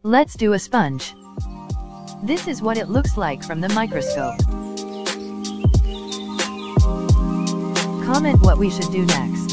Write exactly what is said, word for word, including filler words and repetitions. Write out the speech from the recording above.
Let's do a sponge. This is what it looks like from the microscope. Comment what we should do next.